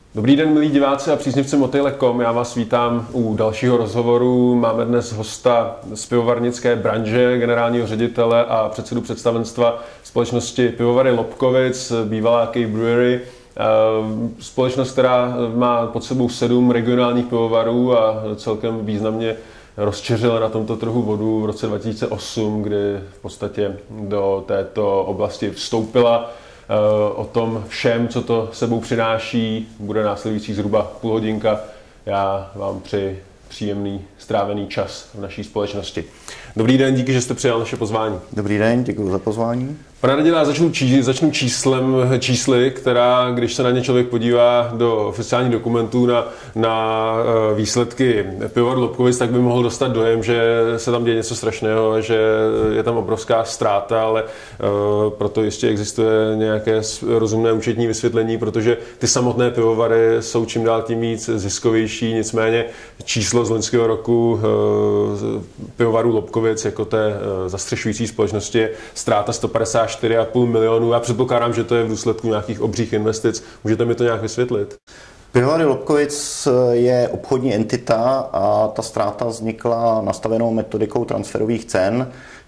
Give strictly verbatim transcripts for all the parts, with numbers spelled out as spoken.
Dobrý den, milí diváci a příznivci Motyle tečka com. Já vás vítám u dalšího rozhovoru. Máme dnes hosta z pivovarnické branže, generálního ředitele a předsedu představenstva společnosti Pivovary Lobkowicz, bývalá Key Brewery. Společnost, která má pod sebou sedm regionálních pivovarů a celkem významně rozčeřila na tomto trhu vodu v roce dva tisíce osm, kdy v podstatě do této oblasti vstoupila. O tom všem, co to sebou přináší, bude následující zhruba půl hodinka. Já vám přeji příjemný strávený čas v naší společnosti. Dobrý den, díky, že jste přijal naše pozvání. Dobrý den, děkuji za pozvání. Pane radile, já začnu, čí, začnu číslem, čísly, která, když se na ně člověk podívá do oficiálních dokumentů na, na výsledky Pivovary Lobkowicz, tak by mohl dostat dojem, že se tam děje něco strašného, že je tam obrovská ztráta, ale uh, proto jistě existuje nějaké rozumné účetní vysvětlení, protože ty samotné pivovary jsou čím dál tím víc ziskovější, nicméně číslo z loňského roku uh, Pivovaru Lobkowicz jako té uh, zastřešující společnosti je ztráta sto padesát čtyři a půl milionů. Já předpokládám, že to je v důsledku nějakých obřích investic. Můžete mi to nějak vysvětlit? Pivovary Lobkowicz je obchodní entita a ta ztráta vznikla nastavenou metodikou transferových cen,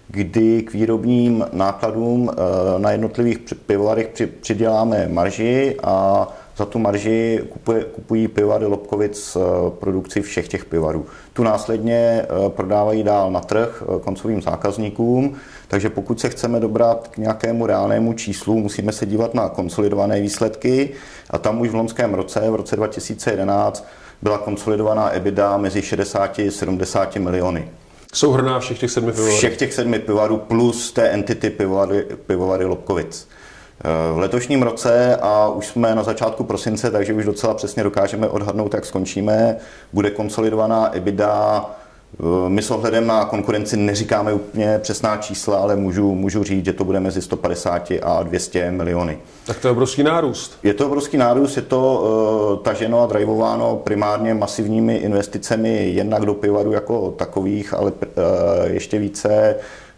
kdy k výrobním nákladům na jednotlivých pivovarech přiděláme marži a za tu marži kupuje, kupují Pivovary Lobkowicz produkci všech těch pivovarů. Tu následně prodávají dál na trh koncovým zákazníkům, takže pokud se chceme dobrat k nějakému reálnému číslu, musíme se dívat na konsolidované výsledky a tam už v loňském roce, v roce dva tisíce jedenáct, byla konsolidovaná EBITDA mezi šedesát a sedmdesát miliony. Souhrnná všech těch sedmi pivovarů? Všech těch sedmi pivovarů plus té entity Pivovary, Pivovary Lobkowicz. V letošním roce, a už jsme na začátku prosince, takže už docela přesně dokážeme odhadnout, jak skončíme, bude konsolidovaná EBITDA. My s ohledem na konkurenci neříkáme úplně přesná čísla, ale můžu, můžu říct, že to bude mezi sto padesát a dvě stě miliony. Tak to je obrovský nárůst. Je to obrovský nárůst, je to uh, taženo a drivováno primárně masivními investicemi jednak do pivovarů jako takových, ale uh, ještě více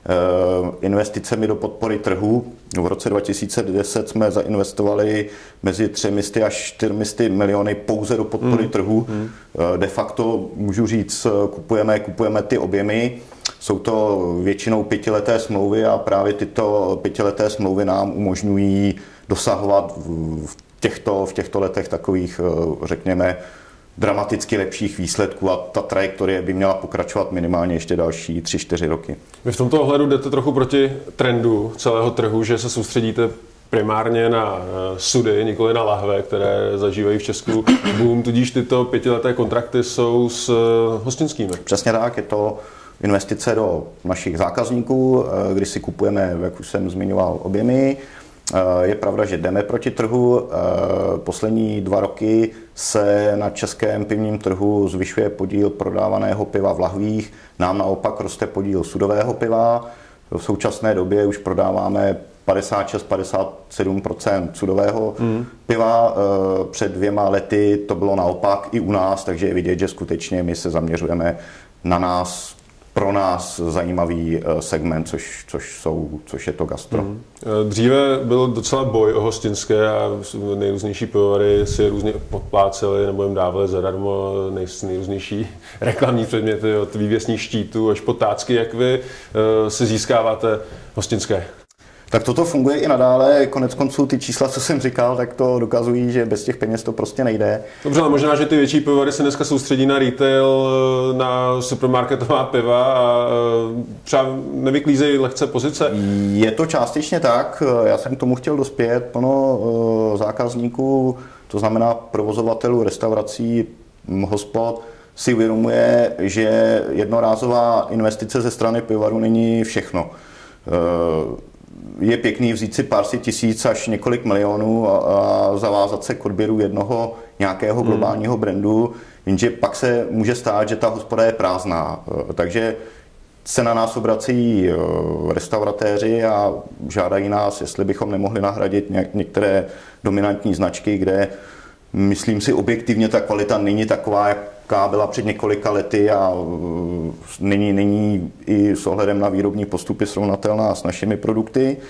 investicemi do podpory trhu. V roce dva tisíce deset jsme zainvestovali mezi třemi až čtyřmi miliony pouze do podpory mm. trhu. Mm. De facto můžu říct, kupujeme, kupujeme ty objemy. Jsou to většinou pětileté smlouvy a právě tyto pětileté smlouvy nám umožňují dosahovat v těchto, v těchto letech takových, řekněme, dramaticky lepších výsledků a ta trajektorie by měla pokračovat minimálně ještě další tři čtyři roky. Vy v tomto ohledu jdete trochu proti trendu celého trhu, že se soustředíte primárně na sudy, nikoli na lahve, které zažívají v Česku boom, tudíž tyto pětileté kontrakty jsou s hostinskými. Přesně tak, je to investice do našich zákazníků, kdy si kupujeme, jak už jsem zmiňoval, objemy. Je pravda, že jdeme proti trhu. Poslední dva roky se na českém pivním trhu zvyšuje podíl prodávaného piva v lahvích. Nám naopak roste podíl sudového piva. V současné době už prodáváme padesát šest až padesát sedm procent sudového mm. piva. Před dvěma lety to bylo naopak i u nás, takže je vidět, že skutečně my se zaměřujeme na nás, pro nás zajímavý segment, což, což, jsou, což je to gastro. Mm. Dříve byl docela boj o hostinské a nejrůznější pivovary si různě podpláceli nebo jim dávali zadarmo nejrůznější reklamní předměty od vývěsních štítů až po tácky. Jak vy si získáváte hostinské? Tak toto funguje i nadále, konec konců ty čísla, co jsem říkal, tak to dokazují, že bez těch peněz to prostě nejde. Dobře, ale možná, že ty větší pivovary se dneska soustředí na retail, na supermarketová piva a třeba nevyklízejí lehce pozice? Je to částečně tak, já jsem k tomu chtěl dospět, plno zákazníků, to znamená provozovatelů restaurací, hospod, si uvědomuje, že jednorázová investice ze strany pivovaru není všechno. Je pěkný vzít si pár si tisíc až několik milionů a, a zavázat se k odběru jednoho nějakého globálního brandu, jenže pak se může stát, že ta hospoda je prázdná. Takže se na nás obrací restauratéři a žádají nás, jestli bychom nemohli nahradit některé dominantní značky, kde, myslím si, objektivně ta kvalita není taková, jaká byla před několika lety a není, není i s ohledem na výrobní postupy srovnatelná s našimi produkty.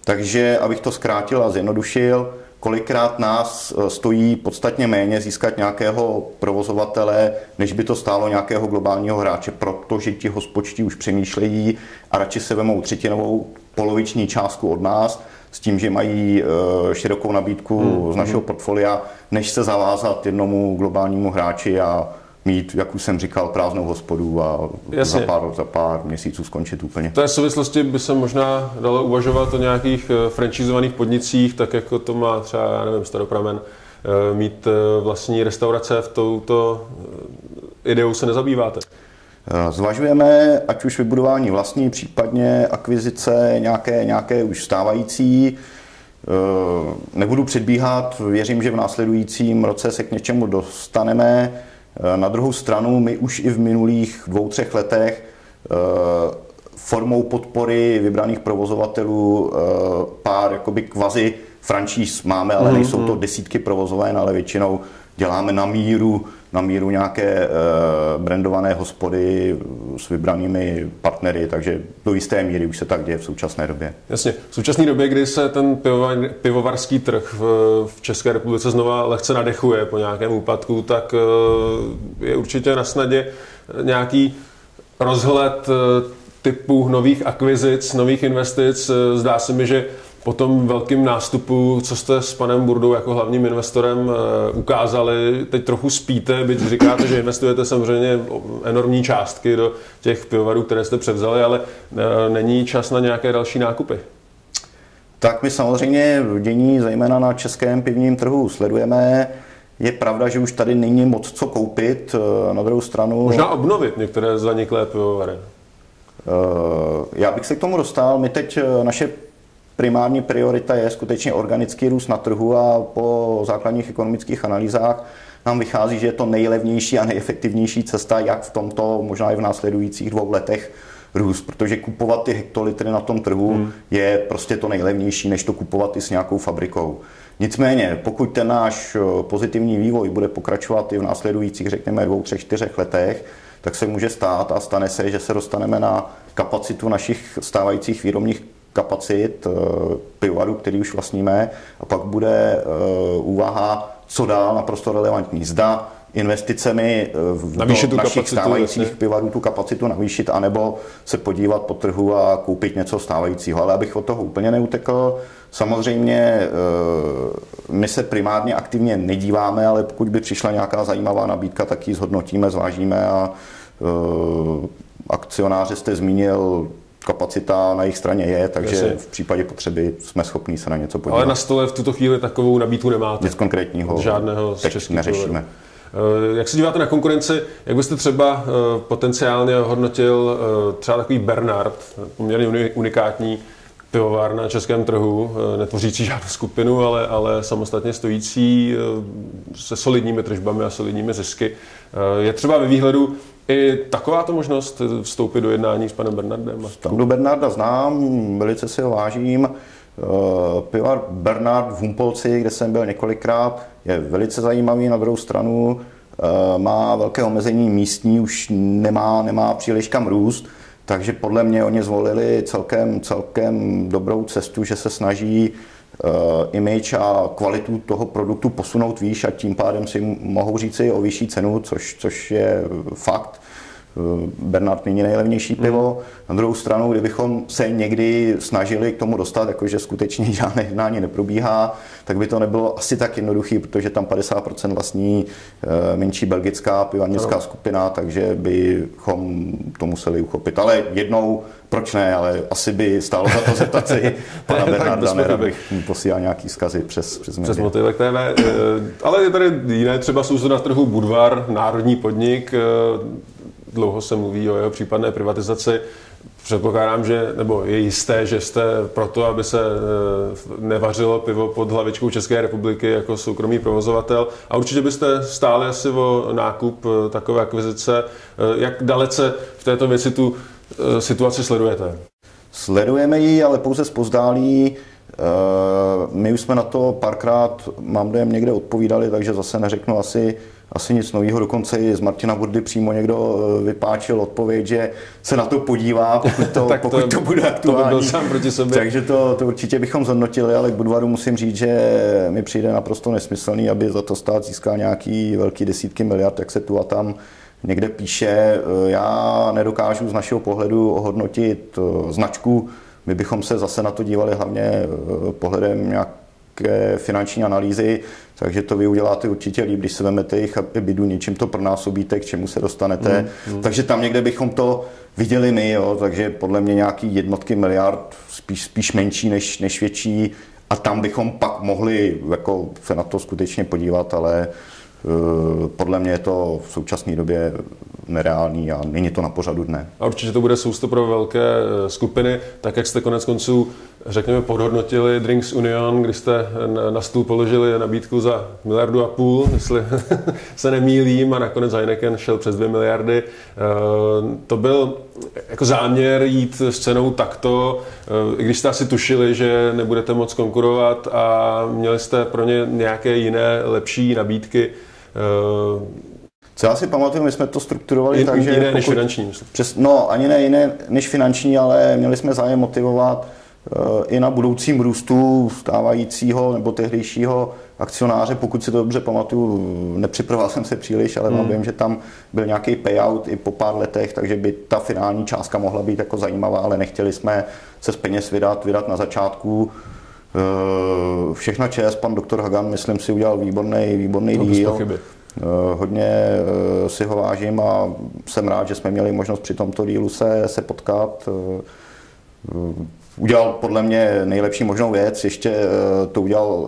Takže, abych to zkrátil a zjednodušil, kolikrát nás stojí podstatně méně získat nějakého provozovatele, než by to stálo nějakého globálního hráče, protože ti hospodští už přemýšlejí a radši se vemou třetinovou poloviční částku od nás, s tím, že mají širokou nabídku hmm. z našeho portfolia, než se zavázat jednomu globálnímu hráči a mít, jak už jsem říkal, prázdnou hospodu a za pár, za pár měsíců skončit úplně. V té souvislosti by se možná dalo uvažovat o nějakých franšízovaných podnicích, tak jako to má třeba, já nevím, Staropramen, mít vlastní restaurace. V touto ideou se nezabýváte? Zvažujeme, ať už vybudování vlastní, případně akvizice nějaké, nějaké už stávající. Nebudu předbíhat, věřím, že v následujícím roce se k něčemu dostaneme. Na druhou stranu, my už i v minulých dvou, třech letech formou podpory vybraných provozovatelů pár jakoby kvazi franšíz máme, ale nejsou to desítky provozoven, ale většinou děláme na míru, na míru nějaké brandované hospody s vybranými partnery, takže do jisté míry už se tak děje v současné době. Jasně. V současné době, kdy se ten pivovar, pivovarský trh v, v České republice znova lehce nadechuje po nějakém úpadku, tak je určitě na snadě nějaký rozhled typu nových akvizic, nových investic. Zdá se mi, že po tom velkém nástupu, co jste s panem Burdou jako hlavním investorem ukázali, teď trochu spíte, byť říkáte, že investujete samozřejmě enormní částky do těch pivovarů, které jste převzali, ale není čas na nějaké další nákupy? Tak my samozřejmě dění zejména na českém pivním trhu sledujeme. Je pravda, že už tady není moc co koupit. Na druhou stranu... Možná obnovit některé zaniklé pivovary. Já bych se k tomu dostal. My teď naše primární priorita je skutečně organický růst na trhu a po základních ekonomických analýzách nám vychází, že je to nejlevnější a nejefektivnější cesta, jak v tomto, možná i v následujících dvou letech růst, protože kupovat ty hektolitry na tom trhu hmm. je prostě to nejlevnější, než to kupovat i s nějakou fabrikou. Nicméně, pokud ten náš pozitivní vývoj bude pokračovat i v následujících, řekněme, dvou, třech, čtyřech letech, tak se může stát a stane se, že se dostaneme na kapacitu našich stávajících výrobních kapacit pivovarů, který už vlastníme, a pak bude úvaha, co dál, naprosto relevantní. Zda investicemi v našich kapacitu, stávajících jasně. pivovarů tu kapacitu navýšit, anebo se podívat po trhu a koupit něco stávajícího. Ale abych od toho úplně neutekl, samozřejmě my se primárně aktivně nedíváme, ale pokud by přišla nějaká zajímavá nabídka, tak ji zhodnotíme, zvážíme a akcionáře jste zmínil, kapacita na jejich straně je, takže Jasně. v případě potřeby jsme schopni se na něco podívat. Ale na stole v tuto chvíli takovou nabídku nemáte? Nic konkrétního žádného z teď neřešíme. Jak se díváte na konkurenci? Jak byste třeba potenciálně hodnotil třeba takový Bernard, poměrně unikátní pivovar na českém trhu, netvořící žádnou skupinu, ale, ale samostatně stojící se solidními tržbami a solidními zisky. Je třeba ve výhledu i takováto možnost vstoupit do jednání s panem Bernardem? Standu Bernarda znám, velice si ho vážím. Pivovar Bernard v Humpolci, kde jsem byl několikrát, je velice zajímavý. Na druhou stranu má velké omezení místní, už nemá, nemá příliš kam růst, takže podle mě oni zvolili celkem, celkem dobrou cestu, že se snaží uh, image a kvalitu toho produktu posunout výš a tím pádem si mohou říci o vyšší cenu, což, což je fakt. Bernard není nejlevnější pivo. Mm. Na druhou stranu, kdybychom se někdy snažili k tomu dostat, jakože skutečně žádné jednání neprobíhá, tak by to nebylo asi tak jednoduché, protože tam padesát procent vlastní menší belgická pivarnická no. skupina, takže bychom to museli uchopit. Ale jednou, proč ne, ale asi by stálo za to zeptat si pana Bernarda, nerad bych mu posílal nějaký vzkazy přes, přes, přes Motivek T V. Ale je tady jiné, třeba jsou na trhu Budvar, národní podnik. Dlouho se mluví o jeho případné privatizaci. Předpokládám, že, nebo je jisté, že jste proto, aby se nevařilo pivo pod hlavičkou České republiky jako soukromý provozovatel. A určitě byste stáli asi o nákup takové akvizice. Jak dalece v této věci tu situaci sledujete? Sledujeme ji, ale pouze zpozdálí. My už jsme na to párkrát, mám dojem, někde odpovídali, takže zase neřeknu asi, asi nic nového. Dokonce i z Martina Burdy přímo někdo vypáčil odpověď, že se na to podívá, pokud to, tak pokud to, to bude aktuální. To by byl sám proti sobě. Takže to, to určitě bychom zhodnotili, ale k Budvaru musím říct, že mi přijde naprosto nesmyslný, aby za to stát získal nějaký velký desítky miliard, jak se tu a tam někde píše. Já nedokážu z našeho pohledu ohodnotit značku. My bychom se zase na to dívali hlavně pohledem nějaké finanční analýzy, takže to vy uděláte určitě líp, když se vezmete jejich EBITDA, něčím to pronásobíte, k čemu se dostanete. Mm, mm. Takže tam někde bychom to viděli my, jo, takže podle mě nějaký jednotky miliard, spíš, spíš menší než, než větší, a tam bychom pak mohli jako se na to skutečně podívat, ale podle mě je to v současné době nereálný a není to na pořadu dne. A určitě to bude sousto pro velké skupiny, tak jak jste konec konců, řekněme, podhodnotili Drinks Union, kdy jste na stůl položili nabídku za miliardu a půl, jestli se nemýlím, a nakonec Heineken šel přes dvě miliardy. To byl jako záměr jít s cenou takto, i když jste asi tušili, že nebudete moc konkurovat a měli jste pro ně nějaké jiné lepší nabídky. Co já si pamatuju, my jsme to strukturovali J- tak, že... Jiné než finanční. Přes, no, ani ne jiné než finanční, ale měli jsme zájem motivovat uh, i na budoucím růstu stávajícího nebo tehdejšího akcionáře. Pokud si to dobře pamatuju, nepřipravoval jsem se příliš, ale hmm. vím, že tam byl nějaký payout i po pár letech, takže by ta finální částka mohla být jako zajímavá, ale nechtěli jsme se z peněz vydat, vydat na začátku. Uh, všechna čest, pan doktor Hagan, myslím si, udělal výborný, výborný no, díl. Hodně si ho vážím a jsem rád, že jsme měli možnost při tomto dílu se, se potkat. Udělal podle mě nejlepší možnou věc, ještě to udělal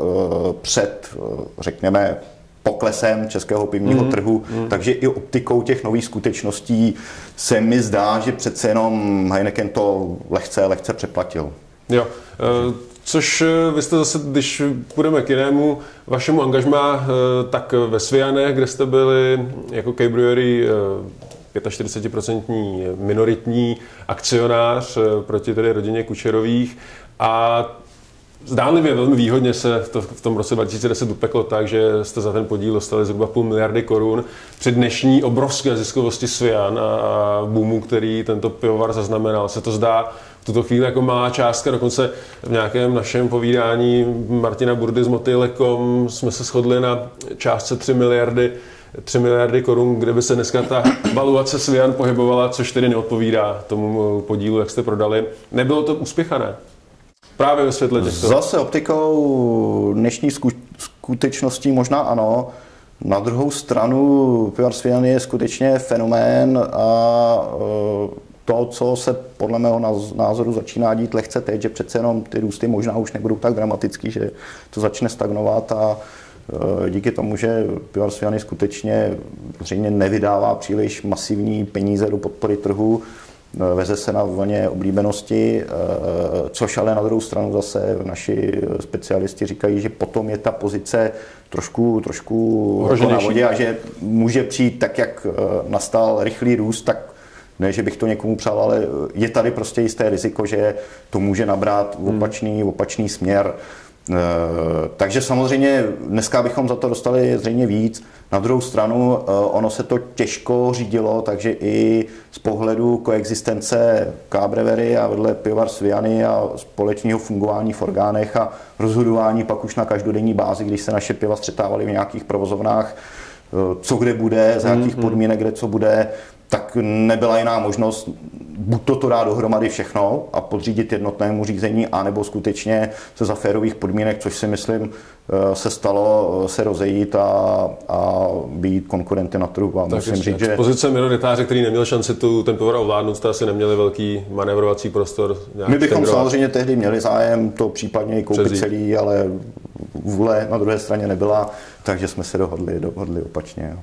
před, řekněme, poklesem českého pivního mm, trhu, mm. takže i optikou těch nových skutečností se mi zdá, že přece jenom Heineken to lehce, lehce přeplatil. Jo. Uh... Což vy jste zase, když půjdeme k jinému vašemu angažmá, tak ve Svianech, kde jste byli jako K Brewery čtyřicet pět procent minoritní akcionář proti tedy rodině Kučerových, a zdánlivě velmi výhodně se to v tom roce dva tisíce deset upeklo tak, že jste za ten podíl dostali zhruba půl miliardy korun. Při dnešní obrovské ziskovosti Svian a boomu, který tento pivovar zaznamenal, se to zdá v tuto chvíli jako malá částka. Dokonce v nějakém našem povídání Martina Burdy s Motejlekom jsme se shodli na částce tři miliardy, tři miliardy korun, kde by se dneska ta valuace Svian pohybovala, což tedy neodpovídá tomu podílu, jak jste prodali. Nebylo to úspěchané? Právě ve světle těchto. Zase optikou dnešní skutečností možná ano. Na druhou stranu pivovar Svian je skutečně fenomén a to, co se podle mého názoru začíná dít lehce teď, že přece jenom ty růsty možná už nebudou tak dramatický, že to začne stagnovat, a díky tomu, že pivovar Svian skutečně zřejmě nevydává příliš masivní peníze do podpory trhu, veze se na vlně oblíbenosti, což ale na druhou stranu zase naši specialisti říkají, že potom je ta pozice trošku, trošku na vodě a že může přijít tak, jak nastal rychlý růst, tak ne, že bych to někomu přál, ale je tady prostě jisté riziko, že to může nabrat opačný, hmm. opačný směr. E, takže samozřejmě dneska bychom za to dostali zřejmě víc. Na druhou stranu e, ono se to těžko řídilo, takže i z pohledu koexistence K Brewery a vedle pivovar Sviany a společného fungování v orgánech a rozhodování pak už na každodenní bázi, když se naše piva střetávaly v nějakých provozovnách, e, co kde bude, za jakých podmínek, kde co bude, tak nebyla jiná možnost buď to, to dát dohromady všechno a podřídit jednotnému řízení, anebo skutečně se za férových podmínek, což si myslím se stalo, se rozejít a, a být konkurenty na trhu. A musím říct, že... Pozice minoritáře, který neměl šanci tu, ten pivovar ovládnout, jste asi neměli velký manévrovací prostor. My bychom tengrovat. Samozřejmě tehdy měli zájem to případně i koupit Přezít. celý, ale vůle na druhé straně nebyla, takže jsme se dohodli, dohodli opačně.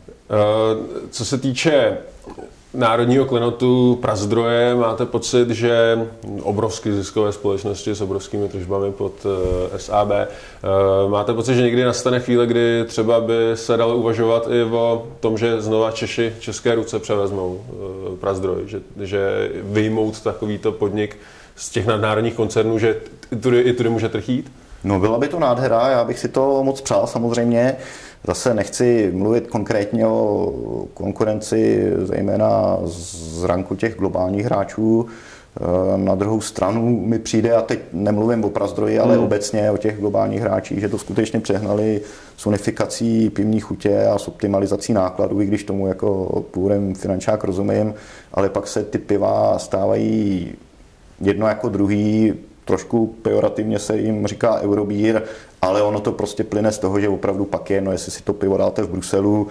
Co se týče národního klenotu Prazdroje, máte pocit, že obrovské ziskové společnosti s obrovskými tržbami pod S A B, máte pocit, že někdy nastane chvíle, kdy třeba by se dalo uvažovat i o tom, že znova Češi české ruce převezmou Prazdroj, že, že vyjmout takovýto podnik z těch nadnárodních koncernů, že tudy, i tudy může trh jít? No byla by to nádhera, já bych si to moc přál samozřejmě. Zase nechci mluvit konkrétně o konkurenci, zejména z ranku těch globálních hráčů. Na druhou stranu mi přijde, a teď nemluvím o Prazdroji, ale hmm. obecně o těch globálních hráčích, že to skutečně přehnali s unifikací pivní chutě a s optimalizací nákladů, i když tomu jako původem finančák rozumím, ale pak se ty piva stávají jedno jako druhý, trošku pejorativně se jim říká Eurobír, ale ono to prostě plyne z toho, že opravdu pak je, no jestli si to pivo dáte v Bruselu,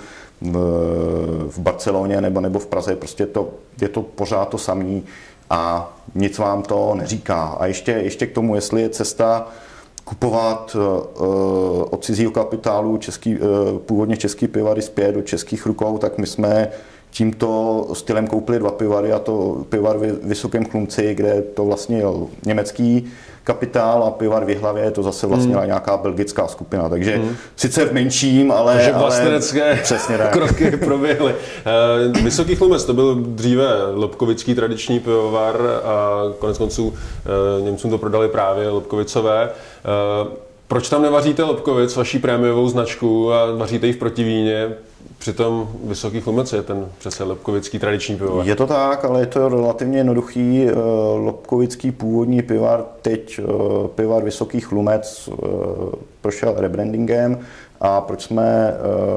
v Barceloně nebo, nebo v Praze, prostě to, je to pořád to samý a nic vám to neříká. A ještě, ještě k tomu, jestli je cesta kupovat uh, od cizího kapitálu český, uh, původně český pivary zpět do českých rukou, tak my jsme tímto stylem koupili dva pivary, a to pivar v Vysokém Chlumci, kde to vlastně německý kapitál, a pivar v Jihlavě je to zase vlastně hmm. nějaká belgická skupina. Takže hmm. sice v menším, ale... Takže vlastenecké přesně tak. kroky proběhly. Vysoký Chlumec, to byl dříve lobkovický tradiční pivovar a konec konců Němcům to prodali právě Lobkovicové. Proč tam nevaříte Lobkovic, vaší prémiovou značku, a vaříte ji v Protivíně? Přitom Vysoký Chlumec je ten přece lobkovický tradiční pivovar. Je to tak, ale je to relativně jednoduchý. Lobkovický původní pivar, teď pivar Vysoký Chlumec prošel rebrandingem, a proč jsme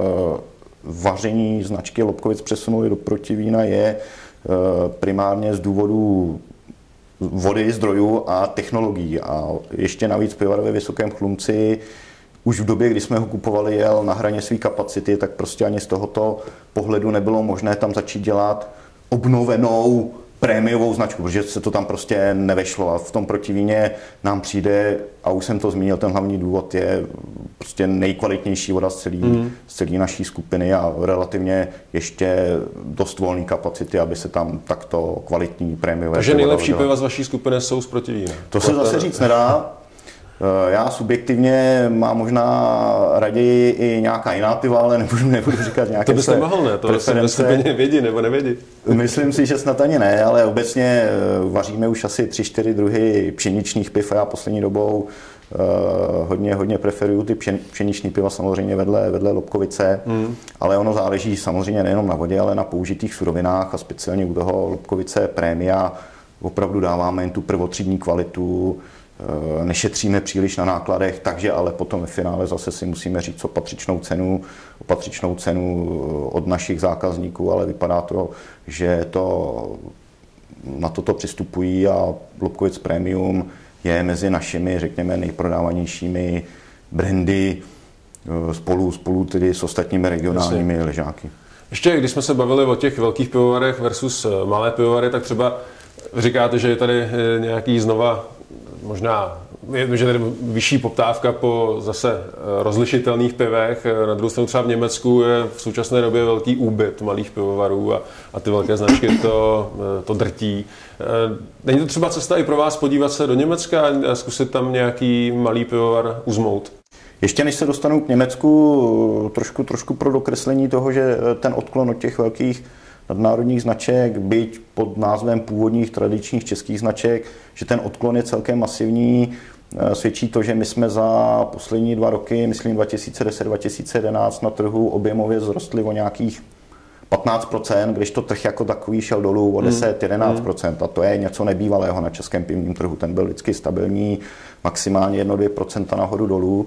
vaření značky Lobkovic přesunuli do Protivína je primárně z důvodu vody, zdrojů a technologií. A ještě navíc pivar ve Vysokém Chlumci už v době, kdy jsme ho kupovali, jel na hraně své kapacity, tak prostě ani z tohoto pohledu nebylo možné tam začít dělat obnovenou prémiovou značku, protože se to tam prostě nevešlo. A v tom Protivíně nám přijde, a už jsem to zmínil, ten hlavní důvod je prostě nejkvalitnější voda z celé mm. z celé naší skupiny a relativně ještě dost volné kapacity, aby se tam takto kvalitní prémiové... Takže nejlepší piva z vaší skupiny jsou z Protivína. To se zase říct nedá. Já subjektivně mám možná raději i nějaká jiná piva, ale nebudu, nebudu říkat nějaké... To byste mohl, ne? To vlastně ve skupině vědí nebo nevědí. Myslím si, že snad ani ne, ale obecně vaříme už asi tři, čtyři druhy pšeničných piv a já poslední dobou uh, hodně, hodně preferuju ty pšen, pšeniční piva samozřejmě vedle, vedle Lobkovice, hmm. ale ono záleží samozřejmě nejenom na vodě, ale na použitých surovinách a speciálně u toho Lobkovice Prémia opravdu dáváme jen tu prvotřídní kvalitu, nešetříme příliš na nákladech, takže ale potom ve finále zase si musíme říct o patřičnou cenu, o patřičnou cenu od našich zákazníků, ale vypadá to, že to, na toto přistupují a Lobkovic Premium je mezi našimi, řekněme, nejprodávanějšími brandy spolu, spolu tedy s ostatními regionálními Jasně. ležáky. Ještě, když jsme se bavili o těch velkých pivovarech versus malé pivovary, tak třeba říkáte, že je tady nějaký znova možná, že tady vyšší poptávka po zase rozlišitelných pivech. Na druhou stranu třeba v Německu je v současné době velký úbyt malých pivovarů a, a ty velké značky to, to drtí. Není to třeba cesta i pro vás podívat se do Německa a zkusit tam nějaký malý pivovar uzmout? Ještě než se dostanu k Německu, trošku, trošku pro dokreslení toho, že ten odklon od těch velkých nadnárodních značek, byť pod názvem původních tradičních českých značek, že ten odklon je celkem masivní. Svědčí to, že my jsme za poslední dva roky, myslím dva tisíce deset dva tisíce jedenáct, na trhu objemově zrostli o nějakých patnáct procent, když to trh jako takový šel dolů o deset jedenáct procent. A to je něco nebývalého na českém pivním trhu. Ten byl vždycky stabilní, maximálně jedna dvě procenta nahoru dolů.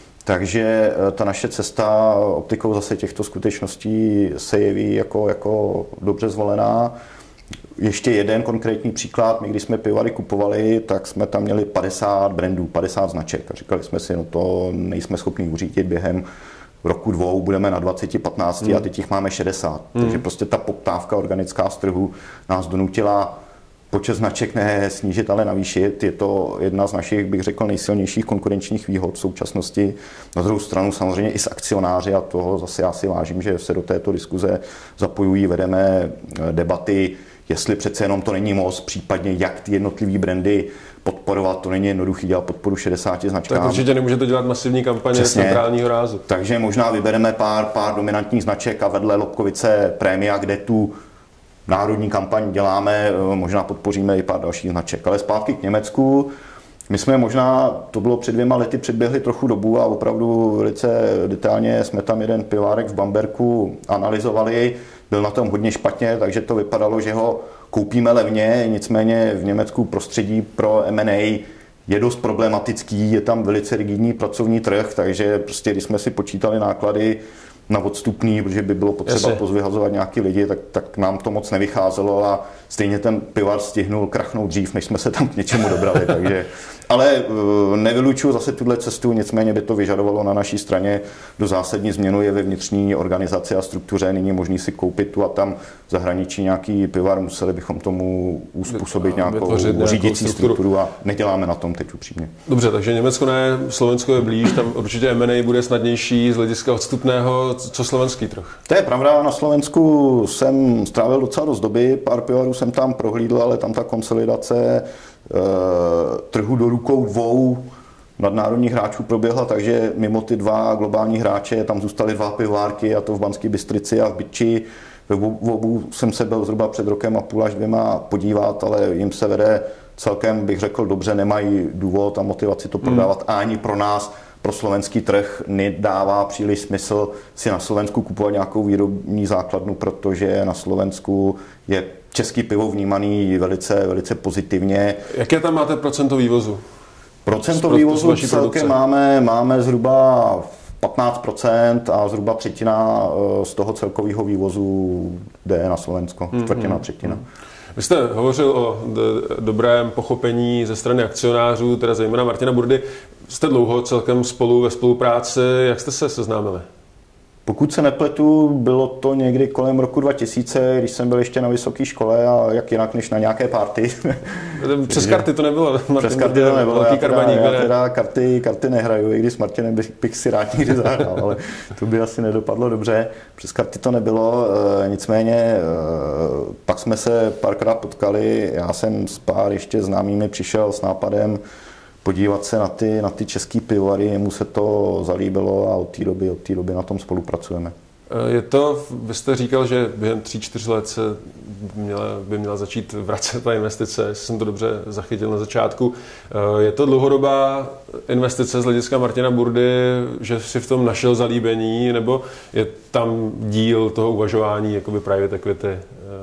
Takže ta naše cesta optikou zase těchto skutečností se jeví jako, jako dobře zvolená. Ještě jeden konkrétní příklad. My, když jsme pivary kupovali, tak jsme tam měli padesát brandů, padesát značek. A říkali jsme si, no to nejsme schopni uřídit během roku dvou, budeme na dvacet patnáct hmm. a teď jich máme šedesát. Hmm. Takže prostě ta poptávka organická z trhu nás donutila počet značek ne snížit, ale navýšit. Je to jedna z našich, bych řekl, nejsilnějších konkurenčních výhod v současnosti. Na druhou stranu samozřejmě i s akcionáři, a toho zase já si vážím, že se do této diskuze zapojují, vedeme debaty, jestli přece jenom to není moc, případně jak ty jednotlivý brandy podporovat, to není jednoduchý dělat podporu šedesáti značkám. Tak určitě nemůžete dělat masivní kampaně z centrálního rázu. Takže možná vybereme pár, pár dominantních značek a vedle Lobkovice Prémia, kde tu národní kampaň děláme, možná podpoříme i pár dalších značek. Ale zpátky k Německu. My jsme možná, to bylo před dvěma lety, předběhli trochu dobu a opravdu velice detailně jsme tam jeden pivárek v Bamberku analyzovali. Byl na tom hodně špatně, takže to vypadalo, že ho koupíme levně, nicméně v Německu prostředí pro M and A je dost problematický, je tam velice rigidní pracovní trh, takže prostě když jsme si počítali náklady na odstupný, protože by bylo potřeba Jasně. pozvyhazovat nějaký lidi, tak, tak nám to moc nevycházelo a stejně ten pivar stihnul krachnout dřív, než jsme se tam k něčemu dobrali. Takže, ale nevylučuju zase tuhle cestu, nicméně by to vyžadovalo na naší straně do zásadní změnu je ve vnitřní organizaci a struktuře. Není možný si koupit tu a tam v zahraničí nějaký pivar, museli bychom tomu uspůsobit nějakou řídící strukturu a neděláme na tom teď upřímně. Dobře, takže Německo ne, Slovensko je blíž, tam určitě M and A bude snadnější z hlediska odstupného. Co slovenský trh? To je pravda, na Slovensku jsem strávil docela dost doby, pár pivarů jsem tam prohlídl, ale tam ta konsolidace e, trhu do rukou dvou nadnárodních hráčů proběhla, takže mimo ty dva globální hráče tam zůstaly dva pivárky, a to v Banské Bystrici a v Byči. V obou jsem se byl zhruba před rokem a půl až dvěma podívat, ale jim se vede celkem, bych řekl, dobře, nemají důvod a motivaci to prodávat hmm. ani pro nás. Pro slovenský trh nedává příliš smysl si na Slovensku kupovat nějakou výrobní základnu, protože na Slovensku je český pivo vnímaný velice, velice pozitivně. Jaké tam máte procento vývozu? Procento vývozu celkem máme, máme zhruba patnáct procent a zhruba třetina z toho celkového vývozu jde na Slovensko. Čtvrtina, třetina. Vy jste hovořil o dobrém pochopení ze strany akcionářů, teda zejména Martina Burdy. Jste dlouho celkem spolu ve spolupráci. Jak jste se seznámili? Pokud se nepletu, bylo to někdy kolem roku dva tisíce, když jsem byl ještě na vysoké škole a jak jinak než na nějaké party. Přes karty to nebylo. Martin Přes karty to nebylo. Já teda, já teda karty, karty nehraju, i když s Martinem bych, bych si rád někdy zahrál, ale to by asi nedopadlo dobře. Přes karty to nebylo, e, nicméně e, pak jsme se párkrát potkali. Já jsem s pár ještě známými přišel s nápadem podívat se na ty, na ty český pivovary, mu se to zalíbilo a od té doby, od té doby na tom spolupracujeme. Je to, vy jste říkal, že během tří, čtyř let se měla, by měla začít vracet ta investice, jestli jsem to dobře zachytil na začátku. Je to dlouhodobá investice z hlediska Martina Burdy, že si v tom našel zalíbení, nebo je tam díl toho uvažování jakoby private equity?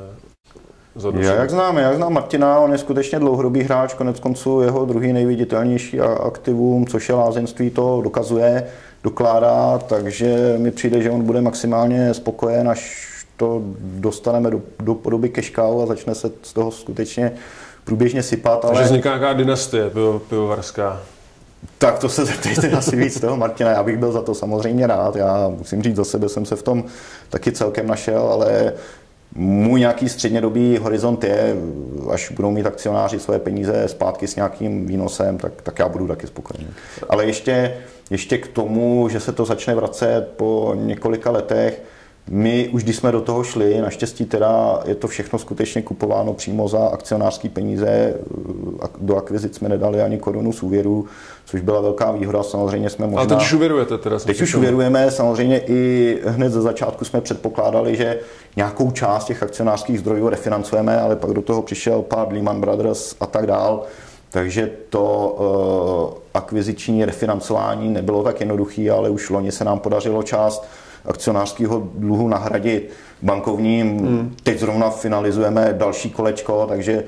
Já jak znám, jak znám Martina, on je skutečně dlouhodobý hráč, konec konců jeho druhý nejviditelnější aktivum, což je lázeňství, to dokazuje, dokládá, takže mi přijde, že on bude maximálně spokojen, až to dostaneme do, do podoby cash cow a začne se z toho skutečně průběžně sypat. Takže ale... vzniká nějaká dynastie pivo, pivovarská. Tak to se zeptejte asi víc toho Martina, já bych byl za to samozřejmě rád, já musím říct za sebe, jsem se v tom taky celkem našel, ale můj nějaký střednědobý horizont je, až budou mít akcionáři své peníze zpátky s nějakým výnosem, tak, tak já budu taky spokojený. Ale ještě, ještě k tomu, že se to začne vracet po několika letech, my už když jsme do toho šli, naštěstí teda je to všechno skutečně kupováno přímo za akcionářské peníze, do akvizic jsme nedali ani korunu z úvěru, což byla velká výhoda, samozřejmě jsme možná... Ale teď už uvěrujete teda? Teď už uvěrujeme, samozřejmě i hned ze začátku jsme předpokládali, že nějakou část těch akcionářských zdrojů refinancujeme, ale pak do toho přišel pár Lehman Brothers a tak dál, takže to uh, akviziční refinancování nebylo tak jednoduché, ale už loni se nám podařilo část akcionářského dluhu nahradit bankovním. Hmm. Teď zrovna finalizujeme další kolečko, takže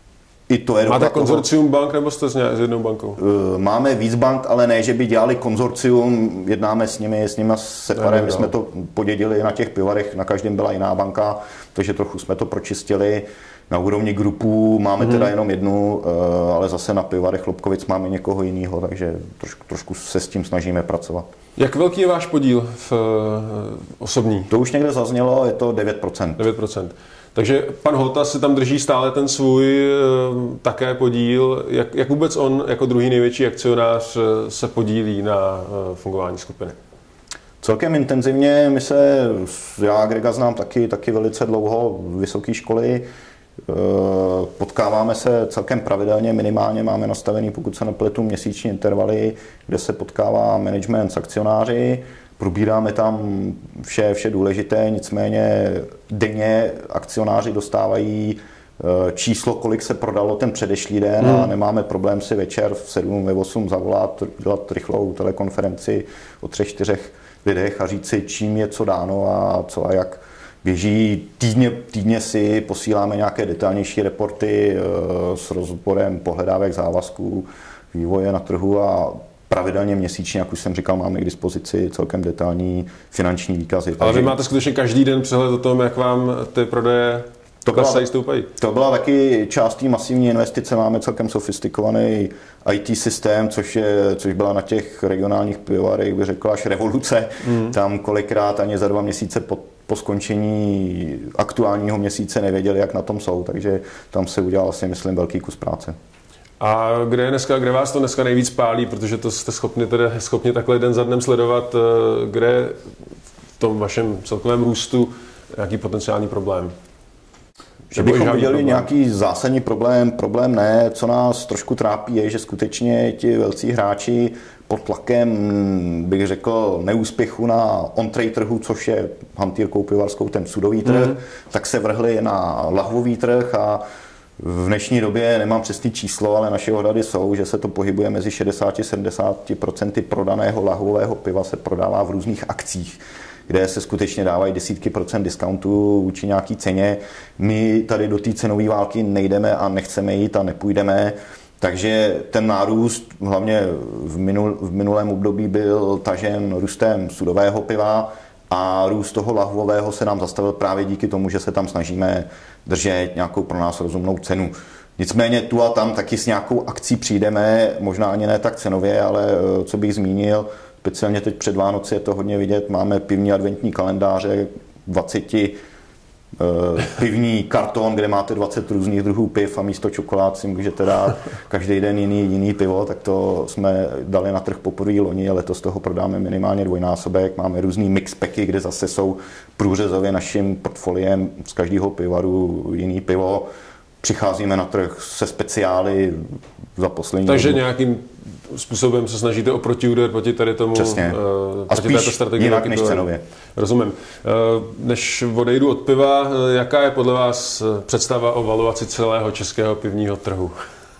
i to je... Máte konzorcium bank nebo jste s jednou bankou? Máme víc bank, ale ne, že by dělali konzorcium, jednáme s nimi, s nimi separem, my jsme to podědili na těch pivarech, na každém byla jiná banka, takže trochu jsme to pročistili. Na úrovni grupů máme hmm. teda jenom jednu, ale zase na pivarech Lobkovic máme někoho jiného, takže trošku, trošku se s tím snažíme pracovat. Jak velký je váš podíl v uh, osobní? To už někde zaznělo, je to devět procent. devět procent. Takže pan Holta si tam drží stále ten svůj uh, také podíl. Jak, jak vůbec on jako druhý největší akcionář uh, se podílí na uh, fungování skupiny? Celkem intenzivně. My se, já Grega znám taky, taky velice dlouho, vysoké školy. Potkáváme se celkem pravidelně, minimálně máme nastavený, pokud se nepletu, měsíční intervaly, kde se potkává management s akcionáři. probíráme tam vše, vše důležité, nicméně denně akcionáři dostávají číslo, kolik se prodalo ten předešlý den hmm. a nemáme problém si večer v sedm, ve osm zavolat, dělat rychlou telekonferenci o třech, čtyřech lidech a říct si, čím je co dáno a co a jak běží. Týdně, týdně si posíláme nějaké detailnější reporty s rozborem pohledávek závazků, vývoje na trhu a pravidelně měsíčně, jak už jsem říkal, máme k dispozici celkem detailní finanční výkazy. Ale vy máte skutečně každý den přehled o tom, jak vám ty prodeje to byla, stoupají. To byla taky část té masivní investice. Máme celkem sofistikovaný í té systém, což, je, což byla na těch regionálních pivovarech, bych řekl, až revoluce. Mm. Tam kolikrát ani za dva měsíce po, po skončení aktuálního měsíce nevěděli, jak na tom jsou. Takže tam se udělal asi, myslím, velký kus práce. A kde je dneska, kde vás to dneska nejvíc pálí, protože to jste schopni, tedy, schopni takhle den za dnem sledovat, kde v tom vašem celkovém růstu nějaký potenciální problém? Že bychom viděli nějaký zásadní problém, problém ne. Co nás trošku trápí je, že skutečně ti velcí hráči pod tlakem, bych řekl, neúspěchu na on-trade trhu, což je hantýrkou pivarskou ten sudový trh, mm. tak se vrhli na lahvový trh a v dnešní době nemám přesný číslo, ale naše odhady jsou, že se to pohybuje mezi šedesát až sedmdesát procent prodaného lahvového piva se prodává v různých akcích, kde se skutečně dávají desítky procent discountu vůči nějaký ceně. My tady do té cenové války nejdeme a nechceme jít a nepůjdeme. Takže ten nárůst, hlavně v, minul, v minulém období, byl tažen růstem sudového piva a růst toho lahvového se nám zastavil právě díky tomu, že se tam snažíme držet nějakou pro nás rozumnou cenu. Nicméně tu a tam taky s nějakou akcí přijdeme, možná ani ne tak cenově, ale co bych zmínil, speciálně teď před Vánoci je to hodně vidět, máme pivní adventní kalendáře, dvacet uh, pivní karton, kde máte dvacet různých druhů piv a místo čokolád si můžete dát každý den jiný, jiný pivo, tak to jsme dali na trh poprvé loni a letos toho prodáme minimálně dvojnásobek. Máme různý mixpacky, kde zase jsou průřezově naším portfoliem z každého pivaru jiný pivo. Přicházíme na trh se speciály za poslední Takže dobu. nějakým způsobem se snažíte o protiúder proti tady tomu, Přesně. Uh, a spíš této strategii jinak než cenově. Rozumím. Uh, než odejdu od piva, jaká je podle vás představa o valuaci celého českého pivního trhu?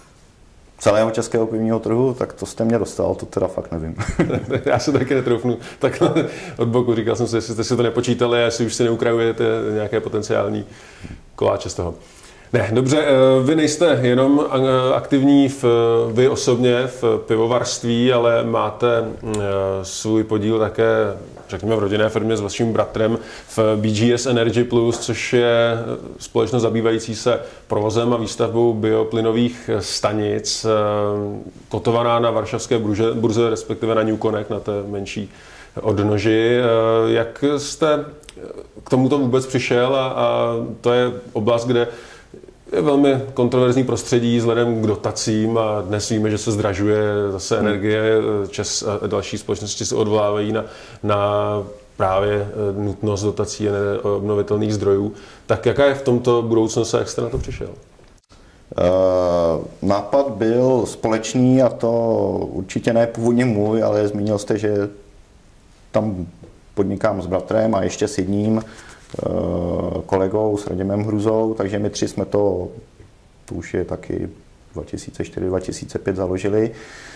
Celého českého pivního trhu? Tak to jste mě dostal, to teda fakt nevím. Já se taky netroufnu takhle od boku. Říkal jsem si, jestli jste si to nepočítali a jestli už si neukrajujete nějaké potenciální koláče z toho. Ne, dobře, vy nejste jenom aktivní v, vy osobně v pivovarství, ale máte svůj podíl také, řekněme, v rodinné firmě s vaším bratrem v B G S Energy Plus, což je společnost zabývající se provozem a výstavbou bioplynových stanic, kotovaná na varšavské burze, burze, respektive na New Connect, na té menší odnoži. Jak jste k tomuto vůbec přišel a, a to je oblast, kde je velmi kontroverzní prostředí vzhledem k dotacím a dnes víme, že se zdražuje zase energie, čas a další společnosti se odvolávají na, na právě nutnost dotací a obnovitelných zdrojů. Tak jaká je v tomto budoucnost a jak jste na to přišel? Uh, nápad byl společný a to určitě ne původně můj, ale zmínil jste, že tam podnikám s bratrem a ještě s jedním kolegou, s Radimem Hruzou, takže my tři jsme to, to už je taky dva tisíce čtyři dva tisíce pět založili.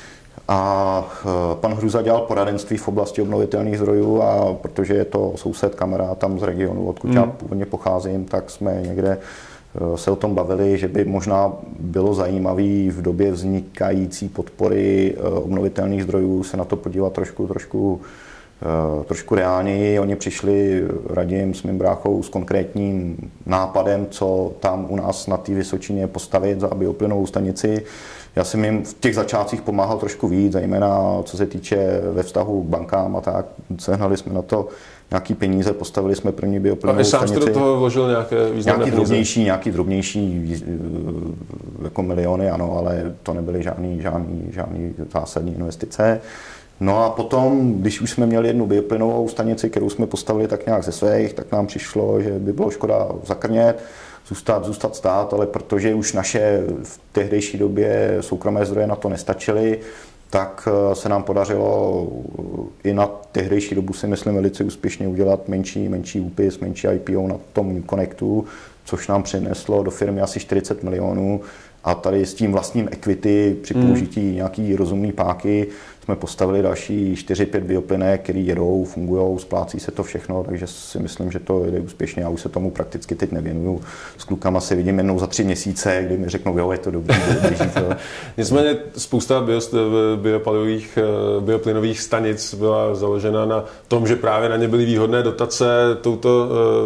A pan Hruza dělal poradenství v oblasti obnovitelných zdrojů a protože je to soused, kamarád tam z regionu, odkud mm. já původně pocházím, tak jsme někde se o tom bavili, že by možná bylo zajímavé v době vznikající podpory obnovitelných zdrojů se na to podívat trošku, trošku trošku reálněji. Oni přišli, Radim s mým bráchou, s konkrétním nápadem, co tam u nás na té Vysočině postavit za bioplynovou stanici. Já jsem jim v těch začátcích pomáhal trošku víc, zejména co se týče ve vztahu k bankám a tak. Sehnali jsme na to nějaký peníze, postavili jsme první bioplynovou stanici. A sám jste do toho vložil nějaké významné nějaký drobnější, nějaký drobnější jako miliony, ano, ale to nebyly žádný, žádný, žádný zásadní investice. No a potom, když už jsme měli jednu bioplynovou stanici, kterou jsme postavili tak nějak ze svých, tak nám přišlo, že by bylo škoda zakrnět, zůstat, zůstat stát, ale protože už naše v tehdejší době soukromé zdroje na to nestačily, tak se nám podařilo i na tehdejší dobu, si myslím, velice úspěšně udělat menší, menší úpis, menší I P O na tom New Connectu, což nám přineslo do firmy asi čtyřicet milionů. A tady s tím vlastním equity při použití hmm. nějaký rozumný páky jsme postavili další čtyři pět bioplynek, který jedou, fungují, splácí se to všechno, takže si myslím, že to jde úspěšně. Já už se tomu prakticky teď nevěnuju. S klukama se vidím jednou za tři měsíce, kdy mi řeknou, jo, je to dobrý, běží to. Nicméně spousta biopalivových, bioplynových stanic byla založena na tom, že právě na ně byly výhodné dotace touto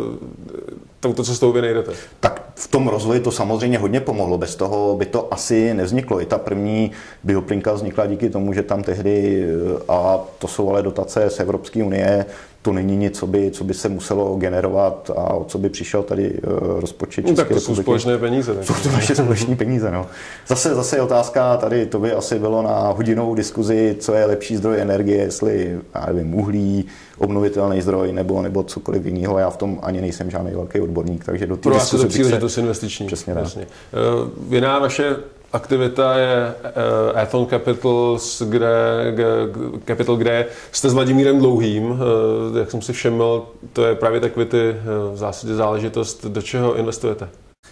touto cestou vy nejdete. Tak v tom rozvoji to samozřejmě hodně pomohlo. Bez toho by to asi nevzniklo. I ta první bioplynka vznikla díky tomu, že tam tehdy, a to jsou ale dotace z Evropské unie, to není nic, co by, co by se muselo generovat a o co by přišel tady rozpočet České no, tak to republiky. jsou společné peníze. Tak. Jsou to naše společné peníze, no. Zase, zase je otázka, tady to by asi bylo na hodinovou diskuzi, co je lepší zdroj energie, jestli, já nevím, uhlí, obnovitelný zdroj nebo, nebo cokoliv jiného. Já v tom ani nejsem žádný velký odborník, takže do té diskuze... Pro vás je to příležitost investiční. Přesně tak. Přesně. Jiná vaše aktivita je uh, Athon Capitals, kde, Capital, kde jste s Vladimírem Dlouhým. Uh, jak jsem si všiml, to je private equity uh, v zásadě záležitost. Do čeho investujete?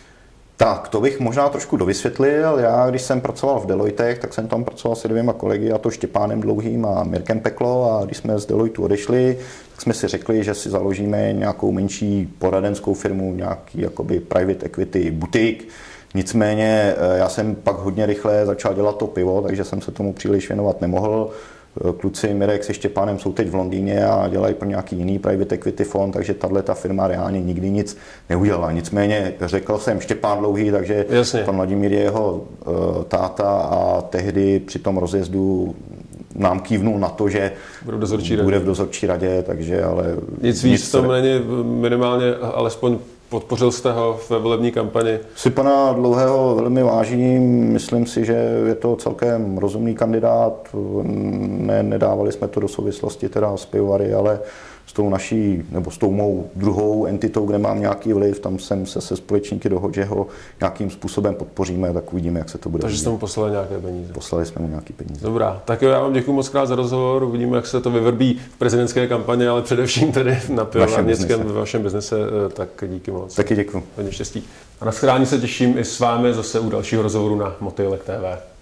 Tak, to bych možná trošku dovysvětlil. Já, když jsem pracoval v Deloitte, tak jsem tam pracoval se dvěma kolegy, a to Štěpánem Dlouhým a Mirkem Peklo. A když jsme z Deloittu odešli, tak jsme si řekli, že si založíme nějakou menší poradenskou firmu, nějaký jakoby private equity butik. Nicméně já jsem pak hodně rychle začal dělat to pivo, takže jsem se tomu příliš věnovat nemohl. Kluci Mirek se Štěpánem jsou teď v Londýně a dělají pro nějaký jiný private equity fond, takže tato firma reálně nikdy nic neudělala. Nicméně řekl jsem Štěpán Dlouhý, takže Jasně. pan Vladimír je jeho uh, táta a tehdy při tom rozjezdu nám kývnul na to, že bude v dozorčí radě, bude v dozorčí radě takže ale... Nic víc v tom není, minimálně alespoň podpořil jste ho ve volební kampani? Si pana Dlouhého velmi vážím, myslím si, že je to celkem rozumný kandidát. Ne, nedávali jsme to do souvislosti teda s pivovary, ale s tou naší, nebo s tou mou druhou entitou, kde mám nějaký vliv, tam jsem se se společníky dohodl, že ho nějakým způsobem podpoříme, tak uvidíme, jak se to bude. Takže jste mu poslali nějaké peníze? Poslali jsme mu nějaké peníze. Dobrá, tak jo, já vám děkuji moc krát za rozhovor, uvidíme, jak se to vyvrbí v prezidentské kampani, ale především tedy na pivovarnickém ve vašem biznese, tak díky moc. Taky děkuji. Hodně štěstí. A na shledání se těším i s vámi zase u dalšího rozhovoru na Motýlek T V.